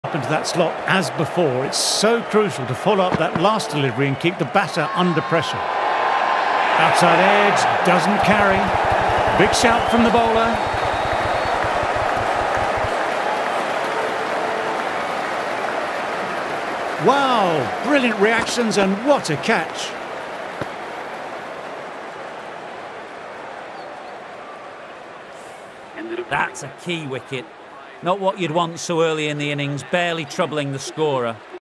Up into that slot as before. It's so crucial to follow up that last delivery and keep the batter under pressure. Outside edge, doesn't carry. Big shout from the bowler. Wow, brilliant reactions and what a catch. That's a key wicket. Not what you'd want so early in the innings, barely troubling the scorer.